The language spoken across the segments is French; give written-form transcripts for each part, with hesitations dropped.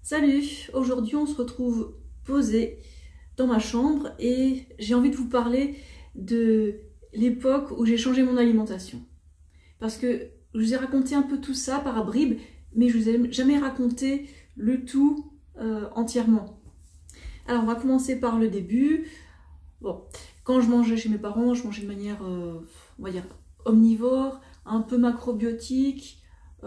Salut, aujourd'hui on se retrouve posé dans ma chambre et j'ai envie de vous parler de l'époque où j'ai changé mon alimentation. Parce que je vous ai raconté un peu tout ça par bribes, mais je vous ai jamais raconté le tout entièrement. Alors on va commencer par le début. Bon, quand je mangeais chez mes parents, je mangeais de manière, on va dire, omnivore, un peu macrobiotique,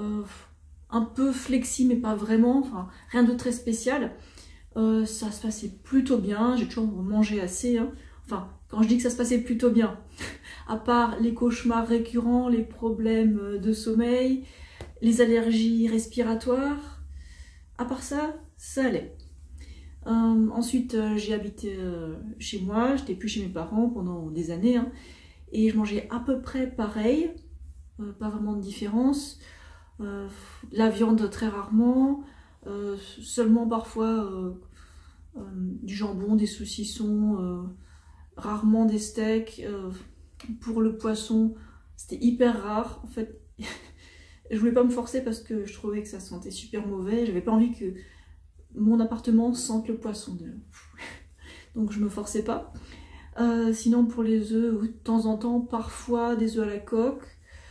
un peu flexi mais pas vraiment, enfin rien de très spécial. Ça se passait plutôt bien, j'ai toujours mangé assez, hein. Enfin, quand je dis que ça se passait plutôt bien, à part les cauchemars récurrents, les problèmes de sommeil, les allergies respiratoires, à part ça, ça allait. Ensuite, j'ai habité chez moi, j'étais plus chez mes parents pendant des années, hein, et je mangeais à peu près pareil, pas vraiment de différence. La viande très rarement, seulement parfois du jambon, des saucissons, rarement des steaks. Pour le poisson, c'était hyper rare. En fait, je voulais pas me forcer parce que je trouvais que ça sentait super mauvais. J'avais pas envie que mon appartement sente le poisson. Donc je me forçais pas. Sinon pour les œufs, de temps en temps, parfois des œufs à la coque.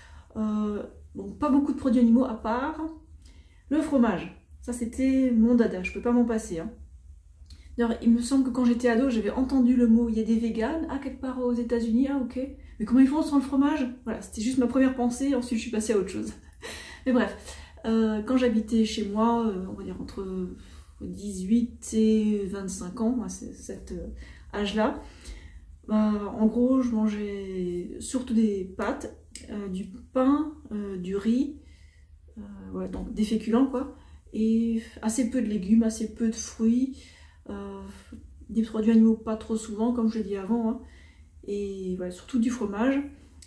Bon, pas beaucoup de produits animaux à part le fromage. Ça c'était mon dada, je peux pas m'en passer, hein. D'ailleurs, il me semble que quand j'étais ado, j'avais entendu le mot il y a des véganes, ah quelque part aux États-Unis, ah ok. Mais comment ils font sans le fromage? Voilà, c'était juste ma première pensée, ensuite je suis passée à autre chose. Mais bref, quand j'habitais chez moi, on va dire entre 18 et 25 ans, c'est cet âge-là, en gros je mangeais surtout des pâtes, du pain, du riz, ouais, donc des féculents quoi, et assez peu de légumes, assez peu de fruits, des produits animaux pas trop souvent comme je l'ai dit avant, hein, et ouais, surtout du fromage.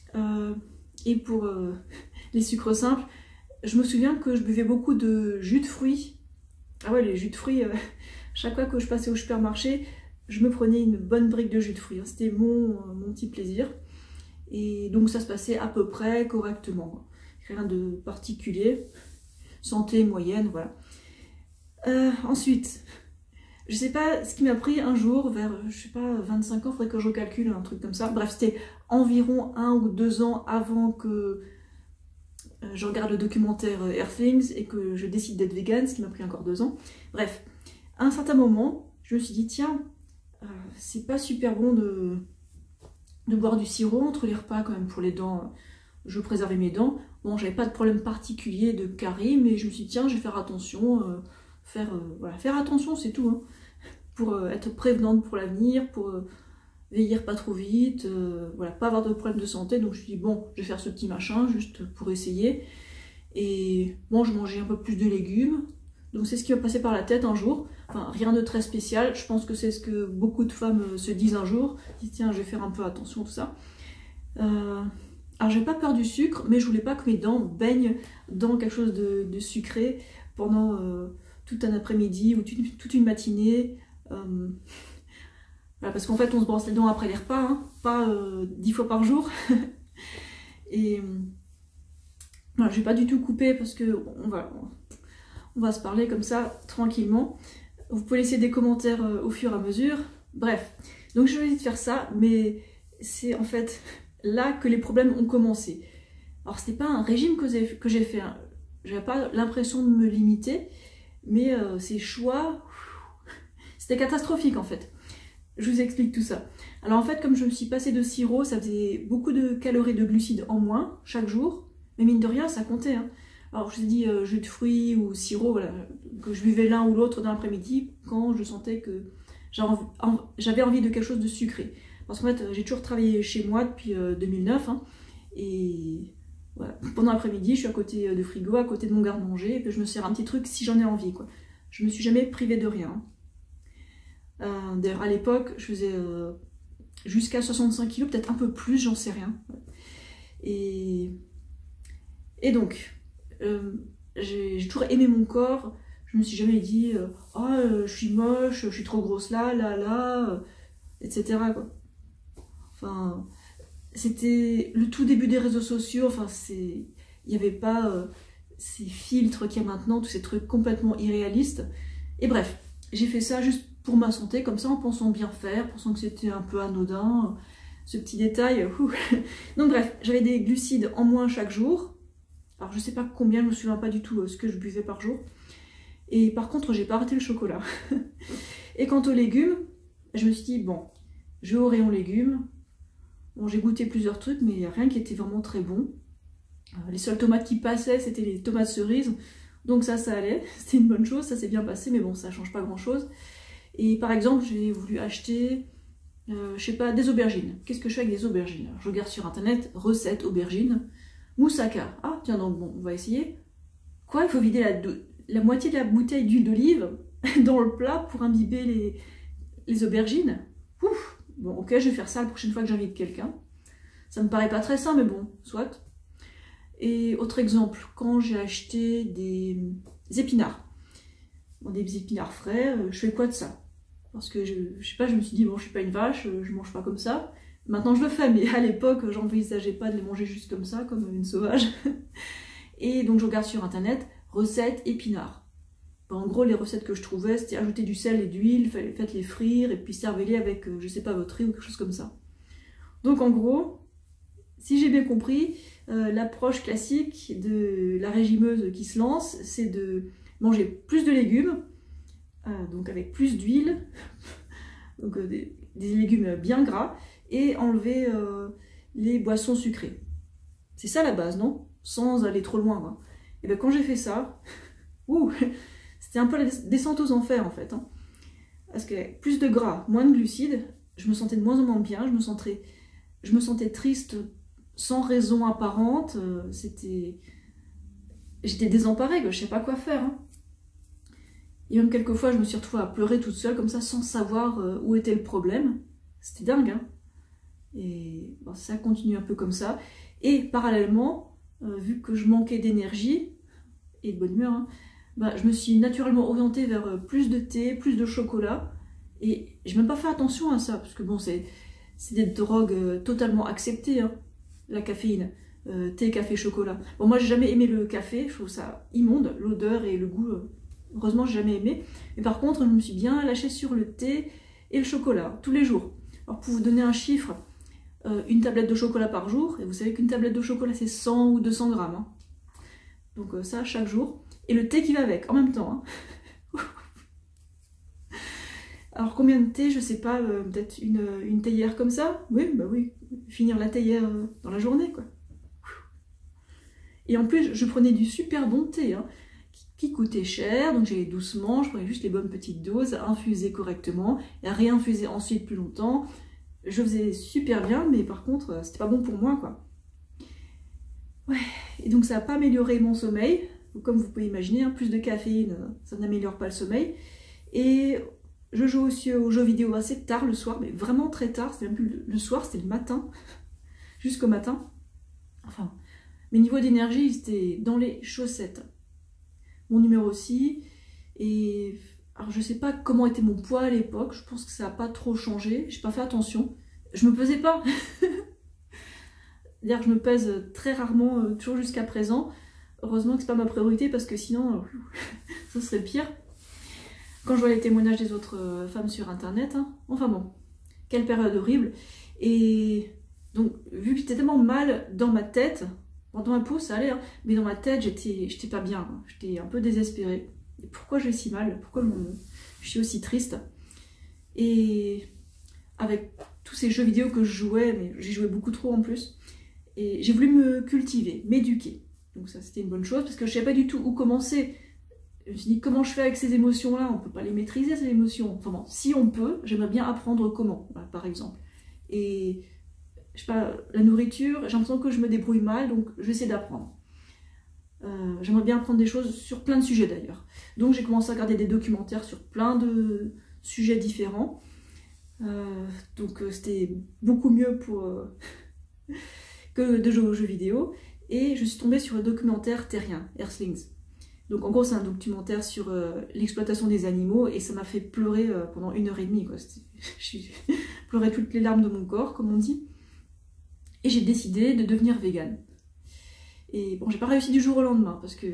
Et pour les sucres simples, je me souviens que je buvais beaucoup de jus de fruits. Ah ouais, les jus de fruits, chaque fois que je passais au supermarché, je me prenais une bonne brique de jus de fruits, hein. C'était mon petit plaisir. Et donc ça se passait à peu près correctement. Rien de particulier. Santé moyenne, voilà. Ensuite, je sais pas ce qui m'a pris un jour, vers, je sais pas, 25 ans, faudrait que je recalcule, un truc comme ça. Bref, c'était environ 1 ou 2 ans avant que je regarde le documentaire Earthlings et que je décide d'être végane, ce qui m'a pris encore 2 ans. Bref, à un certain moment, je me suis dit, tiens, c'est pas super bon de boire du sirop entre les repas quand même pour les dents. Je préservais mes dents. Bon, j'avais pas de problème particulier de carie, mais je me suis dit, tiens, je vais faire attention. Voilà, faire attention, c'est tout, hein, pour être prévenante pour l'avenir, pour vieillir pas trop vite, voilà, pas avoir de problème de santé. Donc je me suis dit, bon, je vais faire ce petit machin juste pour essayer. Et bon, je mangeais un peu plus de légumes. Donc c'est ce qui m'a passé par la tête un jour. Enfin, rien de très spécial. Je pense que c'est ce que beaucoup de femmes se disent un jour. Ils disent, tiens, je vais faire un peu attention, tout ça. Alors j'ai pas peur du sucre, mais je voulais pas que mes dents baignent dans quelque chose de sucré pendant tout un après-midi ou toute une matinée. Voilà, parce qu'en fait on se brosse les dents après les repas, hein, pas 10 fois par jour. Et voilà, je vais pas du tout couper parce que on va se parler comme ça tranquillement. Vous pouvez laisser des commentaires au fur et à mesure. Bref, donc je vais essayer de faire ça, mais c'est en fait là que les problèmes ont commencé. Alors c'était pas un régime que j'ai fait, hein. J'avais pas l'impression de me limiter, mais ces choix, c'était catastrophique en fait. Je vous explique tout ça. Alors en fait, comme je me suis passée de sirop, ça faisait beaucoup de calories de glucides en moins chaque jour, mais mine de rien, ça comptait, hein. Alors je vous ai dit jus de fruits ou sirop, voilà, que je buvais l'un ou l'autre dans l'après-midi quand je sentais que j'avais envie de quelque chose de sucré. Parce qu'en fait, j'ai toujours travaillé chez moi depuis 2009, hein, et voilà, pendant l'après-midi, je suis à côté du frigo, à côté de mon garde-manger, et puis je me sers un petit truc si j'en ai envie, quoi. Je me suis jamais privée de rien. D'ailleurs, à l'époque, je faisais jusqu'à 65 kg, peut-être un peu plus, j'en sais rien. Et donc, j'ai toujours aimé mon corps. Je me suis jamais dit oh, je suis moche, je suis trop grosse là, etc. quoi. Enfin, c'était le tout début des réseaux sociaux. Enfin, il n'y avait pas ces filtres qu'il y a maintenant, tous ces trucs complètement irréalistes. Et bref, j'ai fait ça juste pour ma santé, comme ça, en pensant bien faire, pensant que c'était un peu anodin, ce petit détail. Donc bref, j'avais des glucides en moins chaque jour. Alors je sais pas combien, je me souviens pas du tout ce que je buvais par jour. Et par contre, j'ai pas arrêté le chocolat. Et quant aux légumes, je me suis dit, bon, je vais au rayon légumes. Bon, j'ai goûté plusieurs trucs, mais il n'y a rien qui était vraiment très bon. Les seules tomates qui passaient, c'était les tomates cerises. Donc ça allait, c'était une bonne chose, ça s'est bien passé, mais bon, ça change pas grand-chose. Et par exemple, j'ai voulu acheter, je sais pas, des aubergines. Qu'est-ce que je fais avec des aubergines? Je regarde sur internet, recette aubergines, moussaka. Ah, tiens donc, bon, on va essayer. Quoi, il faut vider la moitié de la bouteille d'huile d'olive dans le plat pour imbiber les aubergines? Ouf. Bon, ok, je vais faire ça la prochaine fois que j'invite quelqu'un. Ça me paraît pas très sain, mais bon, soit. Et autre exemple, quand j'ai acheté des épinards, bon, des épinards frais, je fais quoi de ça? Parce que je sais pas, je me suis dit, bon, je suis pas une vache, je mange pas comme ça. Maintenant je le fais, mais à l'époque, j'envisageais pas de les manger juste comme ça, comme une sauvage. Et donc je regarde sur internet, recettes épinards. Ben, en gros, les recettes que je trouvais, c'était ajouter du sel et d'huile, faites-les frire, et puis servez-les avec, je sais pas, votre riz ou quelque chose comme ça. Donc en gros, si j'ai bien compris, l'approche classique de la régimeuse qui se lance, c'est de manger plus de légumes, donc avec plus d'huile, donc des légumes bien gras, et enlever les boissons sucrées. C'est ça la base, non? Sans aller trop loin, quoi. Et bien quand j'ai fait ça, c'était un peu la descente aux enfers en fait. Hein. Parce que plus de gras, moins de glucides, je me sentais de moins en moins bien, je me sentais triste sans raison apparente, j'étais désemparée, je sais pas quoi faire. Hein. Et même quelquefois, je me suis retrouvée à pleurer toute seule, comme ça, sans savoir où était le problème. C'était dingue, hein. Et bon, ça continue un peu comme ça. Et parallèlement, vu que je manquais d'énergie et de bonne humeur, hein, bah, je me suis naturellement orientée vers plus de thé, plus de chocolat. Et j'ai même pas fait attention à ça, parce que bon, c'est des drogues totalement acceptées, hein, la caféine. Thé, café, chocolat. Bon, moi, j'ai jamais aimé le café, je trouve ça immonde, l'odeur et le goût. Heureusement, j'ai jamais aimé. Mais par contre, je me suis bien lâchée sur le thé et le chocolat, tous les jours. Alors, pour vous donner un chiffre, une tablette de chocolat par jour, et vous savez qu'une tablette de chocolat, c'est 100 ou 200 grammes. Hein. Donc ça, chaque jour. Et le thé qui va avec, en même temps. Hein. Alors, combien de thé? Je sais pas, peut-être une théière comme ça? Oui, bah oui, finir la théière dans la journée, quoi. Et en plus, je prenais du super bon thé, hein, qui coûtait cher, donc j'allais doucement, je prenais juste les bonnes petites doses, infuser correctement, et à réinfuser ensuite plus longtemps. Je faisais super bien, mais par contre, c'était pas bon pour moi, quoi. Ouais, et donc ça n'a pas amélioré mon sommeil, comme vous pouvez imaginer, hein, plus de caféine, ça n'améliore pas le sommeil. Et je joue aussi aux jeux vidéo assez tard le soir, mais vraiment très tard, c'était même plus le soir, c'était le matin, jusqu'au matin. Enfin, mes niveaux d'énergie, c'était dans les chaussettes. Mon humeur aussi, et alors je sais pas comment était mon poids à l'époque, je pense que ça n'a pas trop changé, j'ai pas fait attention, je me pesais pas. C'est-à-dire que je me pèse très rarement, toujours jusqu'à présent. Heureusement que c'est pas ma priorité parce que sinon, ça serait pire. Quand je vois les témoignages des autres femmes sur internet, hein. Enfin bon, quelle période horrible. Et donc, vu que j'étais tellement mal dans ma tête, bon, dans ma peau ça allait, hein, mais dans ma tête j'étais pas bien, hein. J'étais un peu désespérée. Et pourquoi je vais si mal? Pourquoi je suis aussi triste? Et avec tous ces jeux vidéo que je jouais, mais j'y jouais beaucoup trop en plus, et j'ai voulu me cultiver, m'éduquer. Donc ça c'était une bonne chose parce que je ne savais pas du tout où commencer. Je me suis dit comment je fais avec ces émotions-là, on ne peut pas les maîtriser ces émotions. Enfin bon, si on peut, j'aimerais bien apprendre comment, voilà, par exemple. Et je sais pas, la nourriture, j'ai l'impression que je me débrouille mal, donc je vais essayer d'apprendre. J'aimerais bien apprendre des choses sur plein de sujets d'ailleurs. Donc j'ai commencé à regarder des documentaires sur plein de sujets différents. Donc c'était beaucoup mieux pour que de jouer aux jeux vidéo. Et je suis tombée sur le documentaire Terrien, Earthlings. Donc en gros c'est un documentaire sur l'exploitation des animaux et ça m'a fait pleurer pendant 1h30. Quoi. J'ai pleuré toutes les larmes de mon corps, comme on dit. Et j'ai décidé de devenir végane. Et bon, j'ai pas réussi du jour au lendemain parce que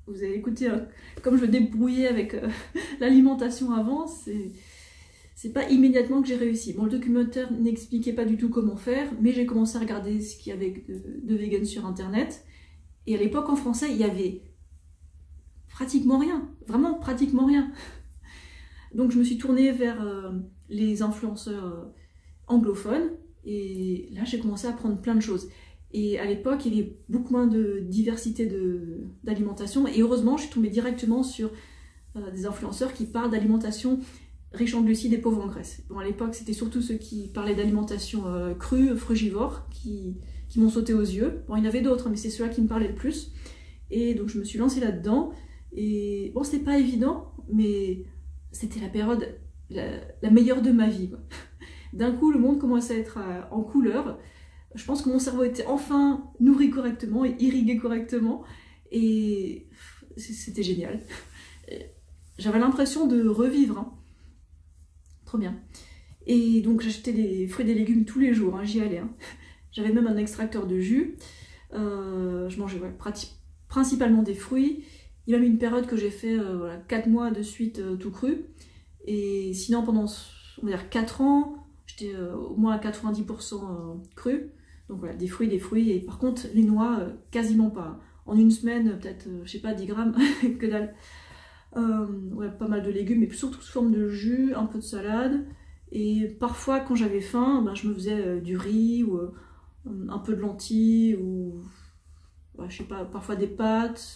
vous avez écouté comme je me débrouillais avec l'alimentation avant, c'est pas immédiatement que j'ai réussi. Bon, le documentaire n'expliquait pas du tout comment faire, mais j'ai commencé à regarder ce qu'il y avait de vegan sur internet. Et à l'époque, en français, il y avait pratiquement rien, vraiment pratiquement rien. Donc je me suis tournée vers les influenceurs anglophones, et là j'ai commencé à apprendre plein de choses. Et à l'époque, il y avait beaucoup moins de diversité d'alimentation, et heureusement, je suis tombée directement sur des influenceurs qui parlent d'alimentation riche en glucides et pauvre en graisse. Bon, à l'époque, c'était surtout ceux qui parlaient d'alimentation crue, frugivore, qui m'ont sauté aux yeux. Bon, il y en avait d'autres, mais c'est ceux-là qui me parlaient le plus. Et donc, je me suis lancée là-dedans. Et bon, c'était pas évident, mais c'était la période la meilleure de ma vie, quoi. D'un coup, le monde commençait à être en couleur. Je pense que mon cerveau était enfin nourri correctement et irrigué correctement. Et c'était génial. J'avais l'impression de revivre, hein. Trop bien. Et donc j'achetais des fruits et des légumes tous les jours, hein, j'y allais, hein. J'avais même un extracteur de jus. Je mangeais principalement des fruits. Il y a même une période que j'ai fait voilà, 4 mois de suite tout cru. Et sinon pendant on va dire 4 ans, j'étais au moins à 90% cru. Donc voilà, des fruits. Et par contre, les noix, quasiment pas. En une semaine, peut-être, je sais pas, 10 grammes, que dalle. Ouais, pas mal de légumes, mais surtout sous forme de jus, un peu de salade. Et parfois, quand j'avais faim, ben, je me faisais du riz, ou un peu de lentilles, ou ouais, je sais pas, parfois des pâtes,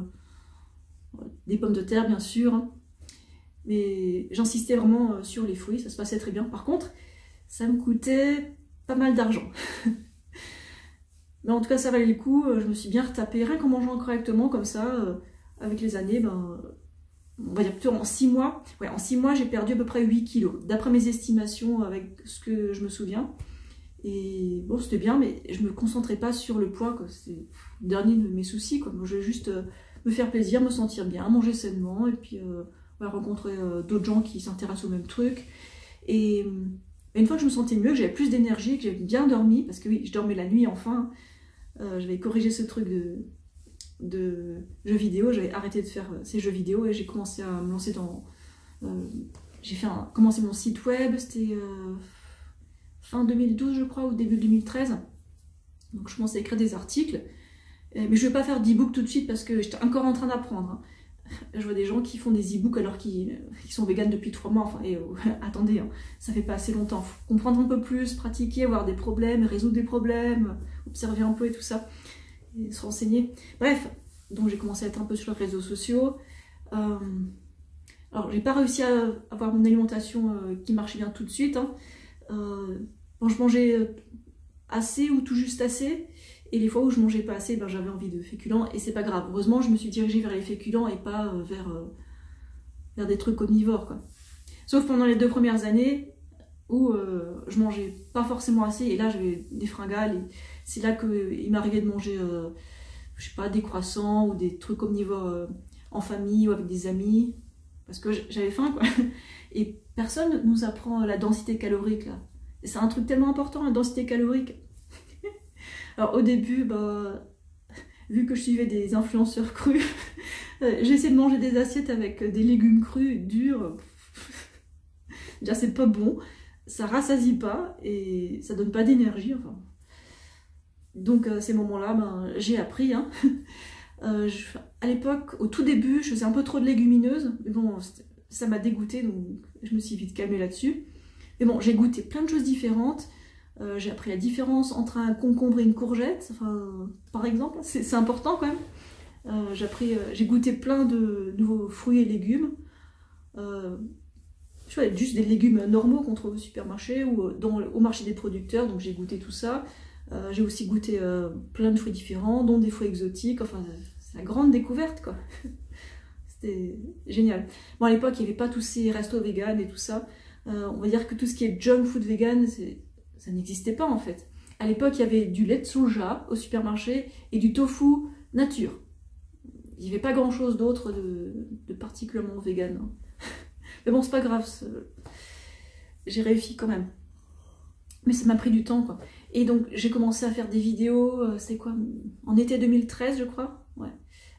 des pommes de terre, bien sûr. Hein. Mais j'insistais vraiment sur les fruits, ça se passait très bien. Par contre, ça me coûtait pas mal d'argent. Mais en tout cas, ça valait le coup. Je me suis bien retapée, rien qu'en mangeant correctement, comme ça, avec les années, ben, on va dire plutôt en 6 mois. Ouais, en 6 mois, j'ai perdu à peu près 8 kilos, d'après mes estimations, avec ce que je me souviens. Et bon, c'était bien, mais je me concentrais pas sur le poids, quoi. C'est le dernier de mes soucis, quoi. Moi, je veux juste me faire plaisir, me sentir bien, manger sainement, et puis voilà, rencontrer d'autres gens qui s'intéressent au même truc. Et une fois que je me sentais mieux, que j'avais plus d'énergie, que j'avais bien dormi, parce que oui, je dormais la nuit enfin, j'avais corrigé ce truc de jeux vidéo, j'avais arrêté de faire ces jeux vidéo et j'ai commencé à me lancer dans... j'ai commencé mon site web, c'était fin 2012 je crois, ou début 2013. Donc je commençais à écrire des articles, mais je ne vais pas faire d'e-book tout de suite parce que j'étais encore en train d'apprendre. Hein. Je vois des gens qui font des e-books alors qu'ils sont véganes depuis 3 mois, enfin, attendez, hein, ça fait pas assez longtemps, faut comprendre un peu plus, pratiquer, avoir des problèmes, résoudre des problèmes, observer un peu et tout ça, et se renseigner. Bref, donc j'ai commencé à être un peu sur les réseaux sociaux. Alors j'ai pas réussi à avoir une alimentation qui marchait bien tout de suite. Hein. Bon, je mangeais assez ou tout juste assez. Et les fois où je mangeais pas assez, ben, j'avais envie de féculents et c'est pas grave. Heureusement, je me suis dirigée vers les féculents et pas vers des trucs omnivores, quoi. Sauf pendant les 2 premières années où je mangeais pas forcément assez et là j'avais des fringales. Et c'est là qu'il m'arrivait de manger, je sais pas, des croissants ou des trucs omnivores en famille ou avec des amis parce que j'avais faim, quoi. Et personne nous apprend la densité calorique là. Et c'est un truc tellement important, la densité calorique. Alors au début, bah, vu que je suivais des influenceurs crus, j'ai essayé de manger des assiettes avec des légumes crus, durs. Déjà c'est pas bon, ça rassasie pas et ça donne pas d'énergie. Enfin. Donc à ces moments-là, ben, j'ai appris. Hein. À l'époque, au tout début, je faisais un peu trop de légumineuses, mais bon, ça m'a dégoûtée, donc je me suis vite calmée là-dessus. Mais bon, j'ai goûté plein de choses différentes. J'ai appris la différence entre un concombre et une courgette, enfin, par exemple, c'est important quand même. J'ai goûté plein de nouveaux fruits et légumes. Je vois, juste des légumes normaux qu'on trouve au supermarché ou au marché des producteurs, donc j'ai goûté tout ça. J'ai aussi goûté plein de fruits différents, dont des fruits exotiques, enfin, c'est la grande découverte, quoi. C'était génial. Bon, à l'époque, il n'y avait pas tous ces restos vegan et tout ça. On va dire que tout ce qui est junk food vegan, ça n'existait pas en fait. À l'époque, il y avait du lait de soja au supermarché et du tofu nature. Il n'y avait pas grand chose d'autre de particulièrement vegan. Hein. Mais bon, c'est pas grave, j'ai réussi quand même. Mais ça m'a pris du temps, quoi. Et donc, j'ai commencé à faire des vidéos, c'est quoi, en été 2013, je crois. Ouais.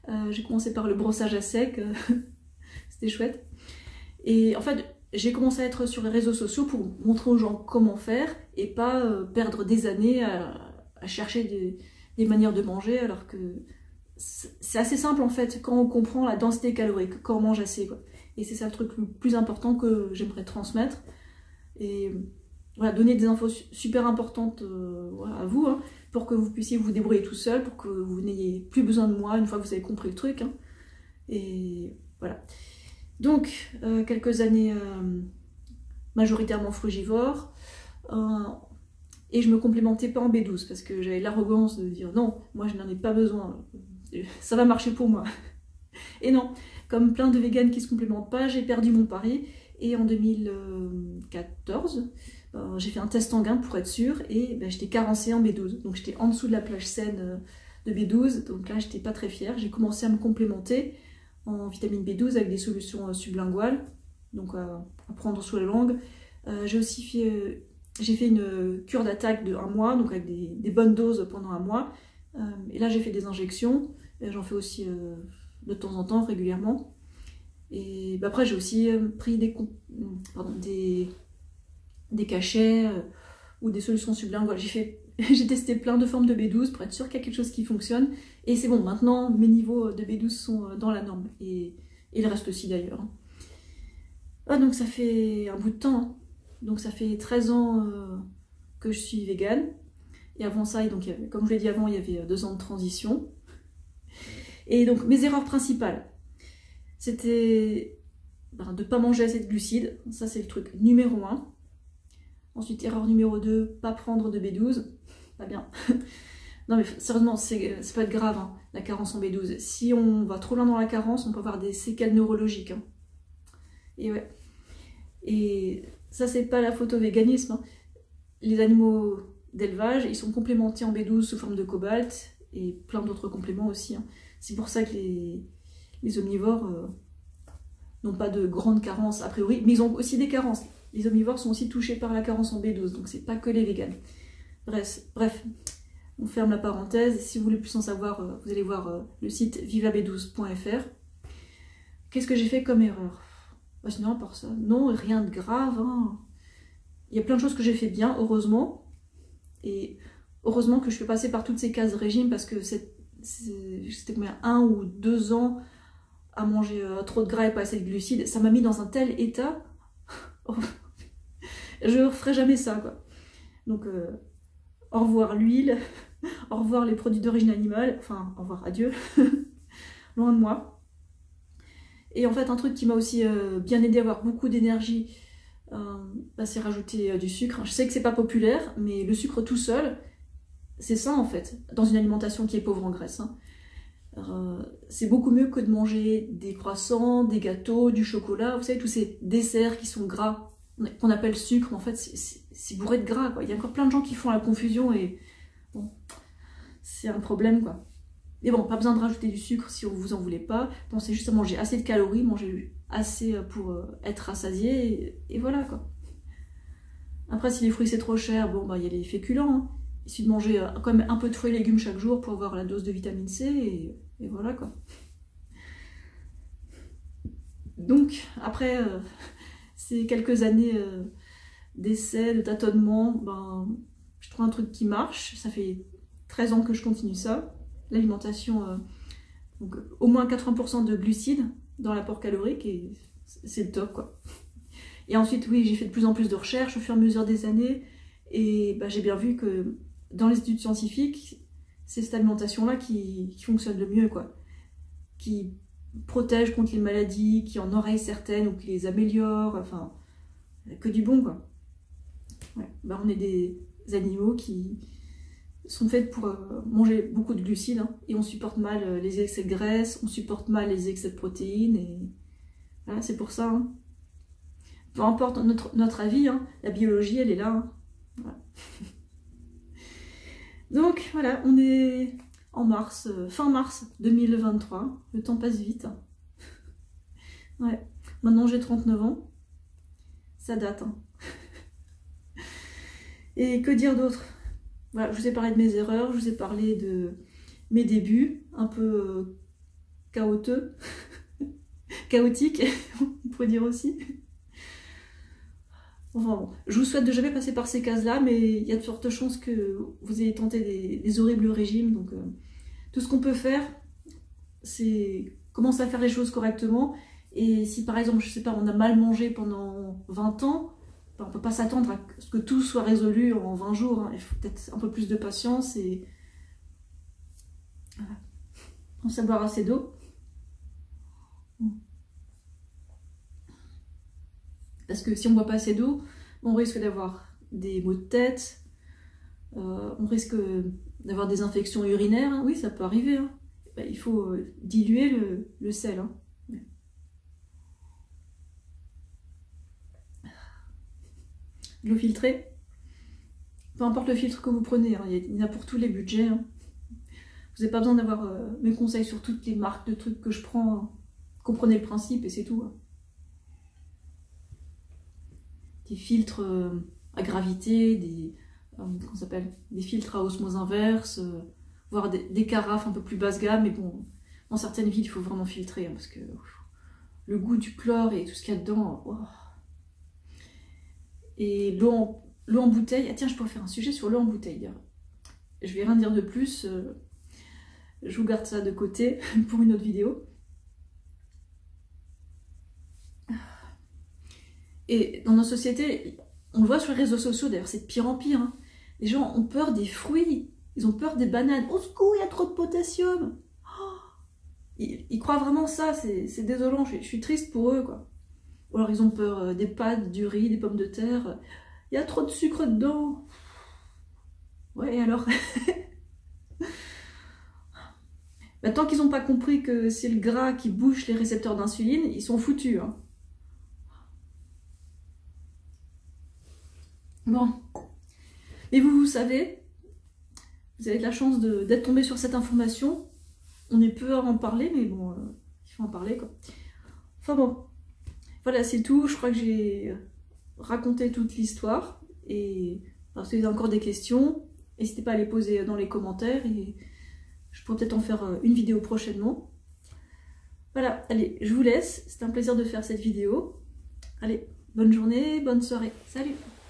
J'ai commencé par le brossage à sec, c'était chouette. Et en fait, j'ai commencé à être sur les réseaux sociaux pour montrer aux gens comment faire et pas perdre des années à chercher des manières de manger, alors que c'est assez simple en fait quand on comprend la densité calorique, quand on mange assez, quoi. Et c'est ça le truc le plus important que j'aimerais transmettre. Et voilà, donner des infos super importantes voilà, à vous, hein, pour que vous puissiez vous débrouiller tout seul, pour que vous n'ayez plus besoin de moi une fois que vous avez compris le truc. Hein. Et voilà. Donc, quelques années majoritairement frugivore, et je me complémentais pas en B12 parce que j'avais l'arrogance de dire non, moi je n'en ai pas besoin, ça va marcher pour moi. Et non, comme plein de véganes qui se complémentent pas, j'ai perdu mon pari. Et en 2014, j'ai fait un test sanguin pour être sûre et j'étais carencée en B12. Donc j'étais en dessous de la plage saine de B12. Donc là, j'étais pas très fière. J'ai commencé à me complémenter en vitamine B12 avec des solutions sublinguales. Donc à prendre sous la langue. J'ai aussi fait une cure d'attaque de 1 mois, donc avec des bonnes doses pendant 1 mois. Et là, j'ai fait des injections. J'en fais aussi de temps en temps, régulièrement. Et après, j'ai aussi pris des cachets ou des solutions sublinguales. J'ai testé plein de formes de B12 pour être sûre qu'il y a quelque chose qui fonctionne. Et c'est bon, maintenant, mes niveaux de B12 sont dans la norme. Et le reste aussi d'ailleurs. Ah, donc ça fait un bout de temps. Hein. Donc ça fait 13 ans que je suis végane. Et avant ça, donc, comme je l'ai dit avant, il y avait 2 ans de transition. Et donc mes erreurs principales, c'était de ne pas manger assez de glucides. Ça, c'est le truc numéro 1. Ensuite, erreur numéro 2, pas prendre de B12. Pas bien. Non mais sérieusement, c'est pas grave, hein, la carence en B12. Si on va trop loin dans la carence, on peut avoir des séquelles neurologiques. Hein. Et ouais. Et ça, c'est pas la photo véganisme. Hein. Les animaux d'élevage, ils sont complémentés en B12 sous forme de cobalt et plein d'autres compléments aussi. Hein. C'est pour ça que les omnivores n'ont pas de grande carence a priori, mais ils ont aussi des carences. Les omnivores sont aussi touchés par la carence en B12, donc c'est pas que les véganes. Bref, on ferme la parenthèse. Si vous voulez plus en savoir, vous allez voir le site vivab12.fr. Qu'est-ce que j'ai fait comme erreur? Sinon, à part ça, non, rien de grave. Hein. Il y a plein de choses que j'ai fait bien, heureusement. Et heureusement que je fais passer par toutes ces cases de régime parce que c'était combien 1 ou 2 ans à manger trop de gras et pas assez de glucides. Ça m'a mis dans un tel état. Je ne referai jamais ça, quoi. Donc, au revoir l'huile, au revoir les produits d'origine animale, enfin, au revoir, adieu, loin de moi. Et en fait, un truc qui m'a aussi bien aidé à avoir beaucoup d'énergie, c'est rajouter du sucre. Je sais que c'est pas populaire, mais le sucre tout seul, c'est ça en fait, dans une alimentation qui est pauvre en graisse. Hein. C'est beaucoup mieux que de manger des croissants, des gâteaux, du chocolat, vous savez, tous ces desserts qui sont gras, qu'on appelle sucre, mais en fait c'est bourré de gras, quoi. Il y a encore plein de gens qui font la confusion et bon, c'est un problème, quoi. Mais bon, pas besoin de rajouter du sucre si vous en voulez pas, pensez juste à manger assez de calories, manger assez pour être rassasié, et voilà, quoi. Après, si les fruits c'est trop cher, bon, bah il y a les féculents, hein. Il suffit de manger quand même un peu de fruits et légumes chaque jour pour avoir la dose de vitamine C, et voilà, quoi. Donc, après ces quelques années d'essais, de tâtonnements, ben, je trouve un truc qui marche. Ça fait 13 ans que je continue ça. L'alimentation, donc au moins 80% de glucides dans l'apport calorique, et c'est le top, quoi. Et ensuite, oui, j'ai fait de plus en plus de recherches au fur et à mesure des années, et ben, j'ai bien vu que dans les études scientifiques, c'est cette alimentation-là qui fonctionne le mieux, quoi. Qui protège contre les maladies, qui en enraye certaines ou qui les améliore, enfin, que du bon, quoi. Ouais. Ben, on est des animaux qui sont faits pour manger beaucoup de glucides, hein, et on supporte mal les excès de graisse, on supporte mal les excès de protéines, et voilà, c'est pour ça. Hein. Peu importe notre avis, hein, la biologie, elle est là. Hein. Voilà. Donc voilà, on est en mars, fin mars 2023. Le temps passe vite. Ouais. Maintenant j'ai 39 ans. Ça date. Hein. Et que dire d'autre? Voilà, je vous ai parlé de mes erreurs, je vous ai parlé de mes débuts, un peu chaotique, chaotique, on pourrait dire aussi. Enfin bon, je vous souhaite de jamais passer par ces cases-là, mais il y a de fortes chances que vous ayez tenté des horribles régimes. Donc tout ce qu'on peut faire, c'est commencer à faire les choses correctement. Et si par exemple, je sais pas, on a mal mangé pendant 20 ans, ben, on peut pas s'attendre à ce que tout soit résolu en 20 jours. Hein. Il faut peut-être un peu plus de patience et voilà. On sait boire assez d'eau. Parce que si on ne boit pas assez d'eau, on risque d'avoir des maux de tête, on risque d'avoir des infections urinaires. Hein. Oui, ça peut arriver. Hein. Ben, il faut diluer le sel. Hein. L'eau filtrée, peu importe le filtre que vous prenez, hein, il y en a pour tous les budgets. Hein. Vous n'avez pas besoin d'avoir mes conseils sur toutes les marques de trucs que je prends. Hein. Comprenez le principe et c'est tout. Hein. Des filtres à gravité, comment ça s'appelle, des filtres à osmose inverse, voire des carafes un peu plus basse gamme, mais bon, dans certaines villes, il faut vraiment filtrer, hein, parce que le goût du chlore et tout ce qu'il y a dedans, oh. Et l'eau en bouteille, ah tiens, je pourrais faire un sujet sur l'eau en bouteille. Je vais rien dire de plus, je vous garde ça de côté pour une autre vidéo. Et dans nos sociétés, on le voit sur les réseaux sociaux, d'ailleurs c'est de pire en pire. Hein. Les gens ont peur des fruits, ils ont peur des bananes. Au secours, il y a trop de potassium. Oh, ils croient vraiment ça, c'est désolant, je suis triste pour eux, quoi. Ou alors ils ont peur des pâtes, du riz, des pommes de terre. Il y a trop de sucre dedans. Ouais, et alors bah, tant qu'ils n'ont pas compris que c'est le gras qui bouche les récepteurs d'insuline, ils sont foutus. Hein. Bon. Mais vous savez, vous avez de la chance d'être tombé sur cette information. On est peu à en parler, mais bon, il faut en parler, quoi. Enfin bon. Voilà, c'est tout. Je crois que j'ai raconté toute l'histoire. Et alors, si vous avez encore des questions, n'hésitez pas à les poser dans les commentaires. Et je pourrais peut-être en faire une vidéo prochainement. Voilà, allez, je vous laisse. C'était un plaisir de faire cette vidéo. Allez, bonne journée, bonne soirée. Salut!